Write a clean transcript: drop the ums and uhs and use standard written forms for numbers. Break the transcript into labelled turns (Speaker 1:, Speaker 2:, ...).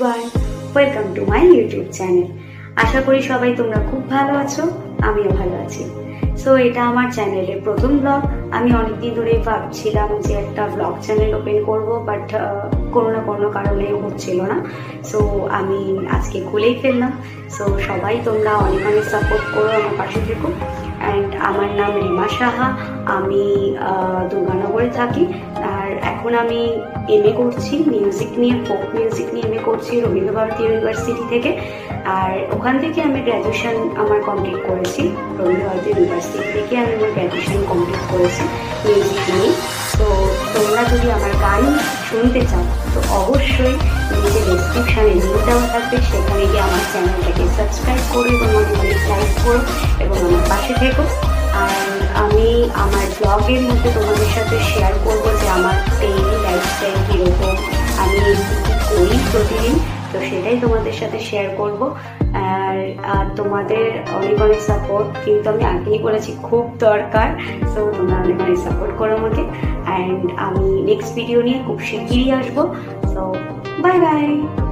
Speaker 1: Everyone, welcome to my YouTube channel. আশা করি সবাই তোমরা খুব ভালো আছো, আমিও ভালো আছি। সো এটা আমার চ্যানেলের প্রথম ব্লগ। আমি অনেকদিন ধরেই ভাবছিলাম যে একটা ব্লগ চ্যানেল ওপেন করব, বাট কোনো না কোনো কারণে হচ্ছিল না। সো আমি আজকে খুলেই ফেললাম। সো সবাই তোমরা অনেক অনেক সাপোর্ট করো, আমার পাশে থেকো। অ্যান্ড আমার নাম রিমা সাহা, আমি দুর্গানগরে থাকি। আর এখন আমি এমএ করছি মিউজিক নিয়ে, ফোক মিউজিক নিয়ে এমএ করছি রবীন্দ্রভারতী ইউনিভার্সিটি থেকে। আর ওখান থেকে আমি গ্র্যাজুয়েশন আমার কমপ্লিট করেছি। রবীন্দ্রভারতী ইউনিভার্সিটি থেকে আমি আমার গ্র্যাজুয়েশন কমপ্লিট করেছি মিউজিক নিয়ে। তো তোমরা যদি আমার গান শুনতে চাও তো অবশ্যই নিচে ডেসক্রিপশানে লিঙ্ক দেওয়া থাকবে, সেখানে গিয়ে আমার চ্যানেলটাকে সাবস্ক্রাইব করো এবং অনেক লাইক করো এবং আমার পাশে থেকো। আর আমি আমার ব্লগের মধ্যে তোমাদের সাথে শেয়ার করবো যে আমার ডেইলি লাইফস্টাইল কীরকম, আমি করি প্রতিদিন, তো সেটাই তোমাদের সাথে শেয়ার করব। আর তোমাদের অনেক অনেক সাপোর্ট কিন্তু আমি আগেই বলেছি খুব দরকার। সো তোমরা অনেক অনেক সাপোর্ট করো আমাকে। অ্যান্ড আমি নেক্সট ভিডিও নিয়ে খুব শিগগিরই আসবো। So bye by.